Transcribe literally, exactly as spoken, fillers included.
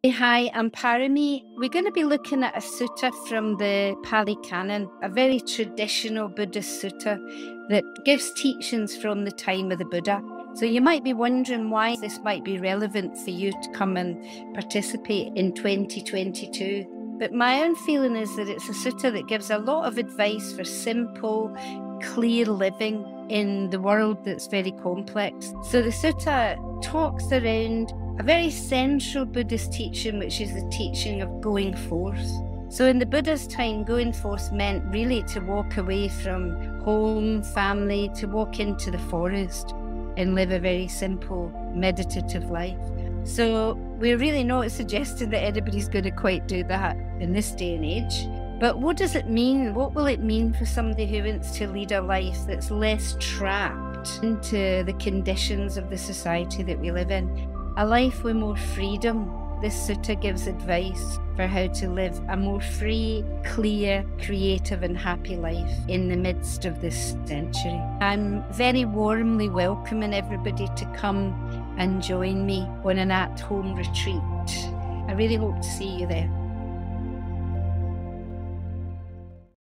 Hey, hi, I'm Parami. We're going to be looking at a sutta from the Pali Canon, a very traditional Buddhist sutta that gives teachings from the time of the Buddha. So you might be wondering why this might be relevant for you to come and participate in twenty twenty-two. But my own feeling is that it's a sutta that gives a lot of advice for simple, clear living in the world that's very complex. So the sutta talks around a very central Buddhist teaching, which is the teaching of going forth. So in the Buddha's time, going forth meant really to walk away from home, family, to walk into the forest and live a very simple, meditative life. So we're really not suggesting that anybody's going to quite do that in this day and age. But what does it mean? What will it mean for somebody who wants to lead a life that's less trapped into the conditions of the society that we live in? A life with more freedom. This sutta gives advice for how to live a more free, clear, creative and happy life in the midst of this century. I'm very warmly welcoming everybody to come and join me on an at-home retreat. I really hope to see you there.